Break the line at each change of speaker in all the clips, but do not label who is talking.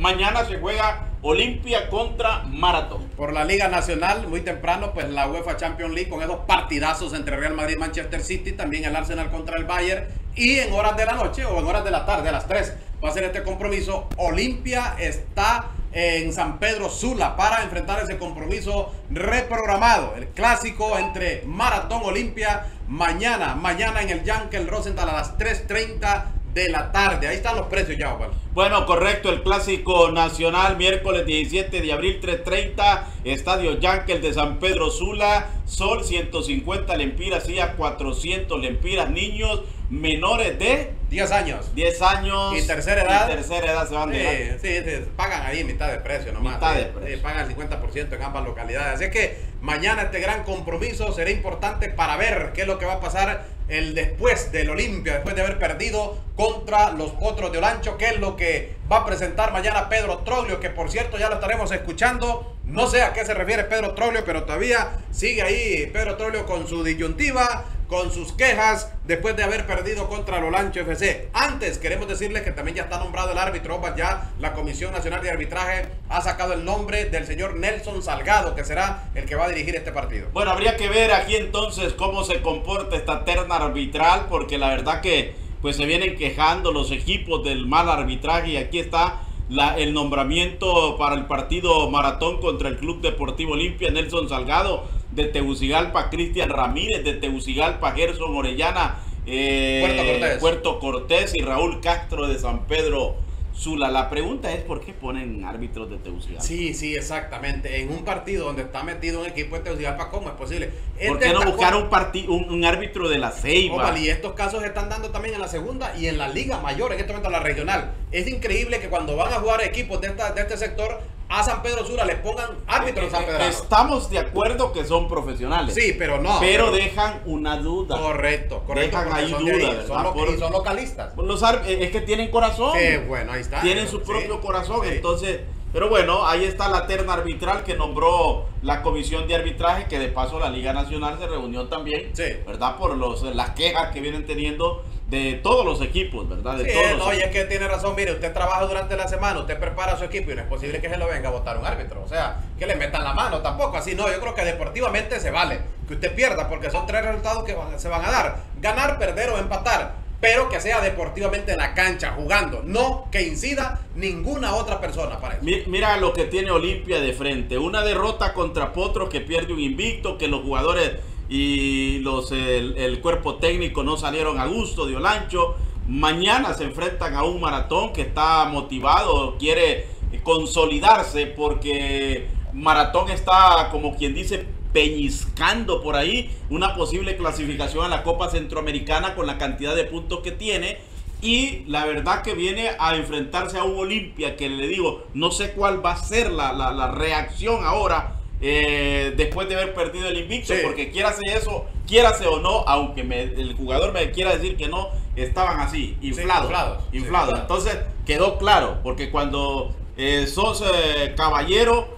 mañana se juega Olimpia contra Maratón.
Por la Liga Nacional, muy temprano, pues la UEFA Champions League con esos partidazos entre Real Madrid y Manchester City, también el Arsenal contra el Bayern, y en horas de la noche o en horas de la tarde, a las 3, va a ser este compromiso. Olimpia está en San Pedro Sula para enfrentar ese compromiso reprogramado, el clásico entre Maratón Olimpia, mañana en el Jankel Rosenthal a las 3:30 de la tarde. Ahí están los precios ya, Juan.
Bueno, correcto, el clásico nacional, miércoles 17 de abril, 3:30, Estadio Jankel de San Pedro Sula, Sol 150 lempiras y a 400 lempiras, niños menores de
10 años.
10 años.
Y tercera edad.
Y tercera edad se van de
sí, pagan ahí mitad de precio nomás.
Mitad de precio.
Pagan el 50% en ambas localidades. Así que mañana este gran compromiso será importante para ver qué es lo que va a pasar el después del Olimpia, después de haber perdido contra los Potros de Olancho, que es lo que va a presentar mañana Pedro Troglio, que por cierto ya lo estaremos escuchando. No sé a qué se refiere Pedro Troglio, pero todavía sigue ahí Pedro Troglio con su disyuntiva, con sus quejas después de haber perdido contra el Olancho FC. Antes queremos decirles que también ya está nombrado el árbitro, ya la Comisión Nacional de Arbitraje ha sacado el nombre del señor Nelson Salgado, que será el que va a dirigir este partido.
Bueno, habría que ver aquí entonces cómo se comporta esta terna arbitral, porque la verdad que pues se vienen quejando los equipos del mal arbitraje, y aquí está el nombramiento para el partido Maratón contra el Club Deportivo Olimpia: Nelson Salgado de Tegucigalpa, Cristian Ramírez de Tegucigalpa, Gerson Orellana, Puerto Cortés, y Raúl Castro de San Pedro Sula. La pregunta es: ¿por qué ponen árbitros de Tegucigalpa?
Sí, exactamente. En un partido donde está metido un equipo de Tegucigalpa, ¿cómo es posible?
¿Por qué no buscar un árbitro de la Ceiba?
Y estos casos se están dando también en la segunda y en la Liga Mayor, en este momento en la regional. Es increíble que cuando van a jugar equipos de este sector a San Pedro Sula les pongan árbitros San Pedro.
Estamos de acuerdo que son profesionales.
Sí, pero no.
Pero dejan una duda.
Correcto.
Dejan ahí duda.
Son localistas.
Es que tienen corazón.
Bueno, ahí está.
Tienen su propio corazón. Entonces, pero bueno, ahí está la terna arbitral que nombró la Comisión de Arbitraje, que de paso la Liga Nacional se reunió también, ¿verdad? Por las quejas que vienen teniendo de todos los equipos, ¿verdad?
Y es que tiene razón. Mire, usted trabaja durante la semana, usted prepara su equipo y no es posible que se lo venga a votar un árbitro. O sea, que le metan la mano tampoco. Así no, yo creo que deportivamente se vale que usted pierda, porque son 3 resultados que se van a dar: ganar, perder o empatar. Pero que sea deportivamente en la cancha, jugando, no que incida ninguna otra persona para eso.
Mira lo que tiene Olimpia de frente: una derrota contra Potros, que pierde un invicto, que los jugadores y el cuerpo técnico no salieron a gusto de Olancho. Mañana se enfrentan a un Maratón que está motivado, quiere consolidarse, porque Maratón está, como quien dice, peñiscando por ahí una posible clasificación a la Copa Centroamericana con la cantidad de puntos que tiene. Y la verdad que viene a enfrentarse a un Olimpia que, le digo, no sé cuál va a ser la reacción ahora, después de haber perdido el invicto, porque quiérase o no, aunque el jugador me quiera decir que no, estaban así, inflados. Entonces quedó claro, porque cuando sos caballero,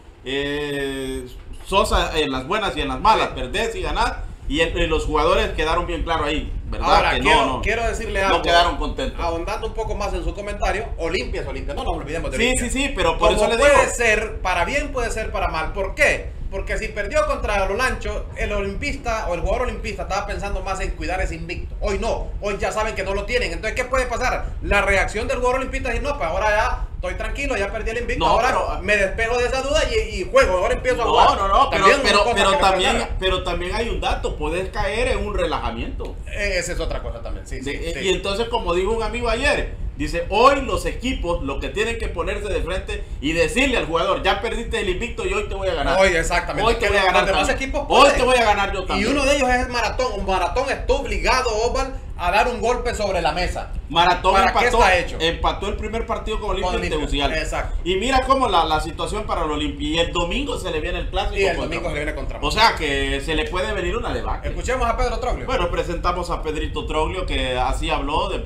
sos en las buenas y en las malas, perdés y ganás, y los jugadores quedaron bien claros ahí, ¿verdad?
Ahora, quiero decirle algo.
No quedaron contentos.
Ahondando un poco más en su comentario, Olimpia es Olimpia, no nos olvidemos de Olimpia.
Sí, pero por eso le digo.
Puede ser para bien, puede ser para mal. ¿Por qué? Porque si perdió contra el Olancho, el olimpista o el jugador olimpista estaba pensando más en cuidar ese invicto. Hoy no, hoy ya saben que no lo tienen. Entonces, ¿qué puede pasar? La reacción del jugador olimpista es decir: no, pues ahora ya estoy tranquilo, ya perdí el invicto, ahora me despejo de esa duda y juego, ahora empiezo a jugar.
Pero también hay un dato: puedes caer en un relajamiento.
Esa es otra cosa también, sí.
Y entonces, como dijo un amigo ayer, dice: hoy los equipos lo que tienen que ponerse de frente y decirle al jugador: ya perdiste el invicto y hoy te voy a ganar.
Hoy, exactamente.
Hoy te voy a ganar.
Los demás equipos
hoy te voy a ganar yo también.
Y uno de ellos es el Maratón. Un Maratón está obligado, Osval, a dar un golpe sobre la mesa.
Maratón empató el primer partido con Olimpia en Tegucigalpa.
Exacto.
Y mira cómo la situación para el Olimpia. Y el domingo se le viene el clásico.
Y el domingo se le viene contra.
O sea que se le puede venir una debacle.
Escuchemos a Pedro Troglio.
Bueno, presentamos a Pedrito Troglio, que así habló de